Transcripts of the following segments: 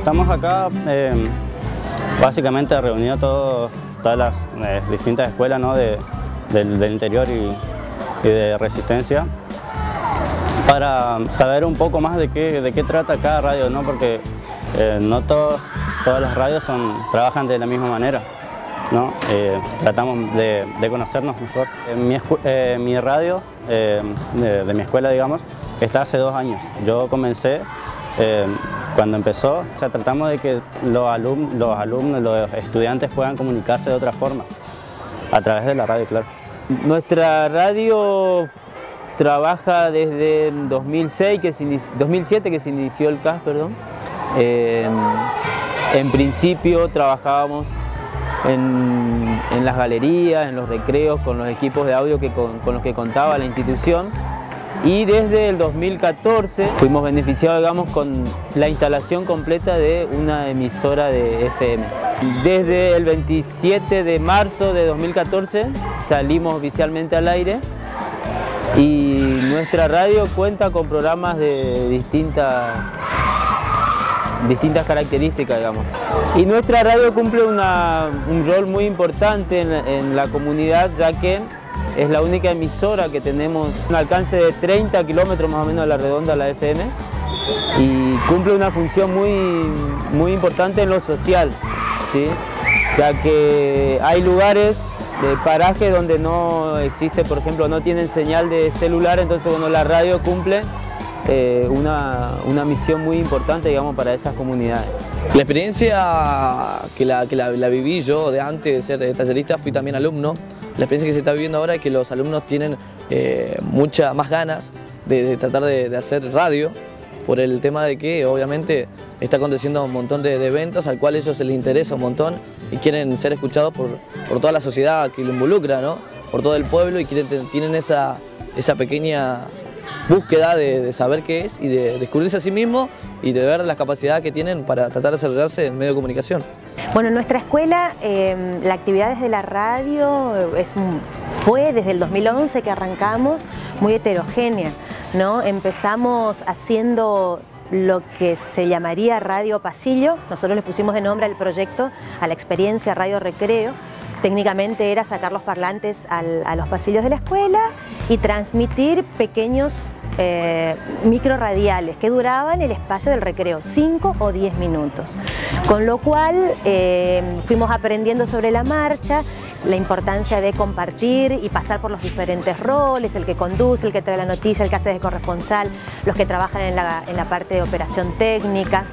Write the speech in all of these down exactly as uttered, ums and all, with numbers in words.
Estamos acá eh, básicamente reunidos todos, todas las eh, distintas escuelas, ¿no? de, del, del interior y, y de Resistencia, para saber un poco más de qué, de qué trata cada radio, ¿no? Porque eh, no todos, todas las radios son, trabajan de la misma manera, ¿no? Eh, tratamos de, de conocernos mejor. Eh, mi, eh, mi radio eh, de, de mi escuela, digamos, está hace dos años. Yo comencé eh, cuando empezó, o sea, tratamos de que los, alum los alumnos, los estudiantes puedan comunicarse de otra forma, a través de la radio, claro. Nuestra radio trabaja desde dos mil seis, que se inició, dos mil siete que se inició el C A S, perdón. Eh, en principio trabajábamos en, en las galerías, en los recreos, con los equipos de audio que con, con los que contaba la institución. Y desde el dos mil catorce fuimos beneficiados, digamos, con la instalación completa de una emisora de F M. Desde el veintisiete de marzo de dos mil catorce salimos oficialmente al aire y nuestra radio cuenta con programas de distintas, distintas características, digamos. Y nuestra radio cumple una, un rol muy importante en la, en la comunidad, ya que es la única emisora que tenemos un alcance de treinta kilómetros más o menos a la redonda, la F M, y cumple una función muy, muy importante en lo social, ¿sí? Ya que hay lugares de paraje donde no existe, por ejemplo, no tienen señal de celular, entonces bueno, la radio cumple eh, una, una misión muy importante, digamos, para esas comunidades. La experiencia que la, que la, la viví yo de antes de ser tallerista, fui también alumno. La experiencia que se está viviendo ahora es que los alumnos tienen eh, muchas más ganas de, de tratar de, de hacer radio, por el tema de que obviamente está aconteciendo un montón de, de eventos al cual a ellos se les interesa un montón y quieren ser escuchados por, por toda la sociedad que lo involucra, ¿no? Por todo el pueblo, y quieren, tienen esa, esa pequeña búsqueda de, de saber qué es y de descubrirse a sí mismo y de ver las capacidades que tienen para tratar de desarrollarse en medio de comunicación. Bueno, en nuestra escuela eh, la actividad desde la radio es, fue desde el dos mil once que arrancamos muy heterogénea, ¿no? Empezamos haciendo lo que se llamaría Radio Pasillo. Nosotros le pusimos de nombre al proyecto a la experiencia Radio Recreo. Técnicamente era sacar los parlantes al, a los pasillos de la escuela y transmitir pequeños eh, microradiales que duraban el espacio del recreo, cinco o diez minutos. Con lo cual eh, fuimos aprendiendo sobre la marcha la importancia de compartir y pasar por los diferentes roles, el que conduce, el que trae la noticia, el que hace de corresponsal, los que trabajan en la, en la parte de operación técnica.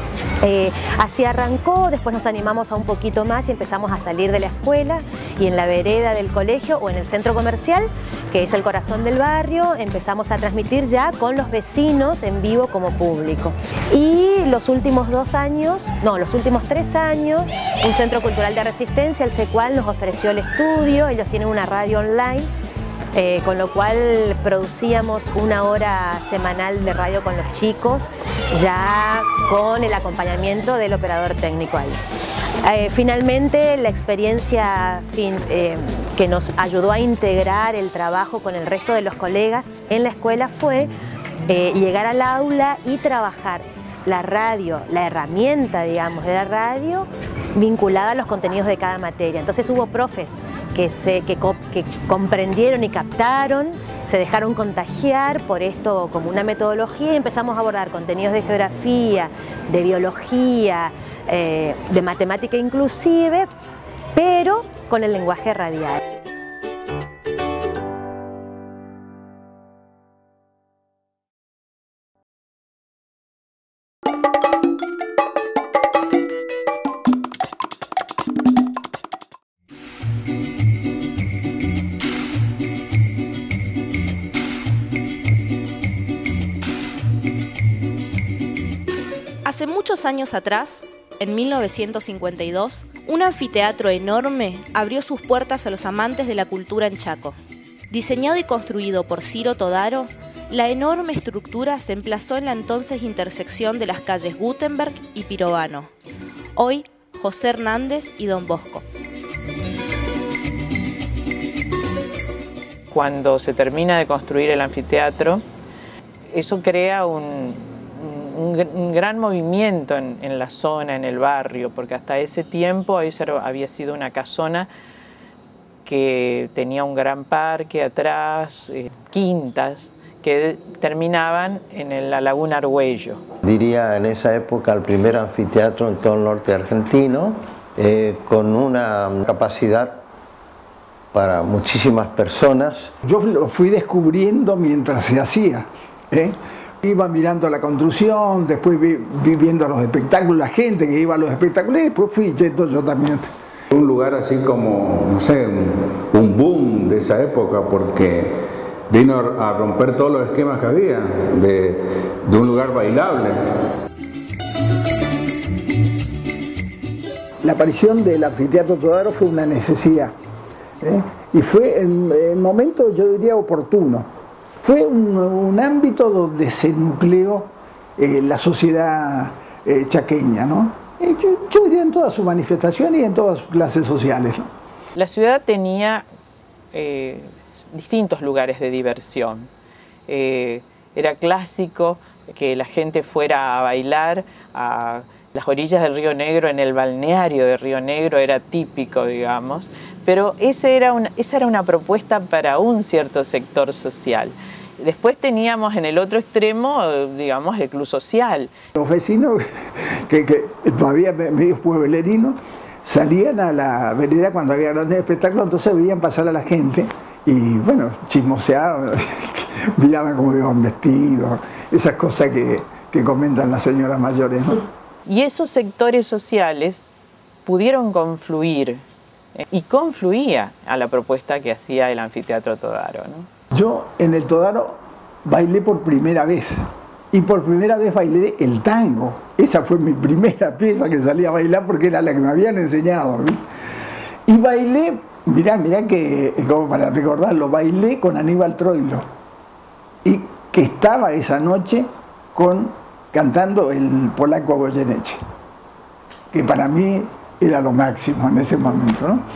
Eh, así arrancó, después nos animamos a un poquito más y empezamos a salir de la escuela y en la vereda del colegio o en el centro comercial, que es el corazón del barrio, empezamos a transmitir ya con los vecinos en vivo como público. Y los últimos dos años, no, los últimos tres años, un centro cultural de Resistencia, el CECUAL, nos ofreció el estudio. Ellos tienen una radio online, Eh, con lo cual producíamos una hora semanal de radio con los chicos, ya con el acompañamiento del operador técnico ahí. Eh, finalmente, la experiencia fin, eh, que nos ayudó a integrar el trabajo con el resto de los colegas en la escuela fue eh, llegar al aula y trabajar la radio, la herramienta, digamos, de la radio vinculada a los contenidos de cada materia. Entonces hubo profes que, se, que, que comprendieron y captaron, se dejaron contagiar por esto como una metodología y empezamos a abordar contenidos de geografía, de biología, eh, de matemática inclusive, pero con el lenguaje radial. Hace muchos años atrás, en mil novecientos cincuenta y dos, un anfiteatro enorme abrió sus puertas a los amantes de la cultura en Chaco. Diseñado y construido por Ciro Todaro, la enorme estructura se emplazó en la entonces intersección de las calles Gutenberg y Pirovano, hoy José Hernández y Don Bosco. Cuando se termina de construir el anfiteatro, eso crea un, un, un gran movimiento en, en la zona, en el barrio, porque hasta ese tiempo ahí había sido una casona que tenía un gran parque atrás, eh, quintas, que terminaban en la laguna Argüello. Diría en esa época el primer anfiteatro en todo el norte argentino, eh, con una capacidad para muchísimas personas. Yo lo fui descubriendo mientras se hacía, ¿eh? Iba mirando la construcción, después vi, vi viendo los espectáculos, la gente que iba a los espectáculos, y después fui yendo yo también. Un lugar así como, no sé, un, un boom de esa época, porque vino a romper todos los esquemas que había de, de un lugar bailable. La aparición del Anfiteatro Todaro fue una necesidad, ¿eh? Y fue en el momento, yo diría, oportuno. Fue un, un ámbito donde se nucleó eh, la sociedad eh, chaqueña, ¿no? Yo, yo diría en todas sus manifestaciones y en todas sus clases sociales, ¿no? La ciudad tenía eh, distintos lugares de diversión. Eh, era clásico que la gente fuera a bailar a las orillas del Río Negro, en el balneario de Río Negro, era típico, digamos, pero ese era una, esa era una propuesta para un cierto sector social. Después teníamos en el otro extremo, digamos, el club social. Los vecinos, que, que todavía medio pueblerinos, salían a la vereda cuando había grandes espectáculos, entonces veían pasar a la gente y, bueno, chismoseaban, miraban cómo iban vestidos, esas cosas que, que comentan las señoras mayores, ¿no? Y esos sectores sociales pudieron confluir, eh, y confluía a la propuesta que hacía el Anfiteatro Todaro, ¿no? Yo en el Todaro bailé por primera vez y por primera vez bailé el tango. Esa fue mi primera pieza que salí a bailar porque era la que me habían enseñado, ¿sí? Y bailé, mirá, mirá que, como para recordarlo, bailé con Aníbal Troilo y que estaba esa noche con, cantando el polaco Goyeneche, que para mí era lo máximo en ese momento, ¿no?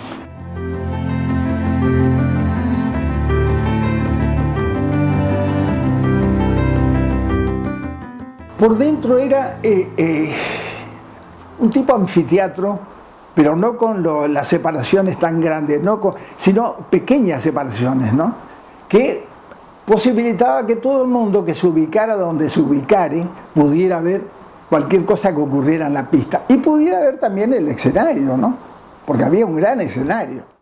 Por dentro era eh, eh, un tipo anfiteatro, pero no con lo, las separaciones tan grandes, no con, sino pequeñas separaciones, ¿no? Que posibilitaba que todo el mundo que se ubicara donde se ubicare pudiera ver cualquier cosa que ocurriera en la pista y pudiera ver también el escenario, ¿no? Porque había un gran escenario.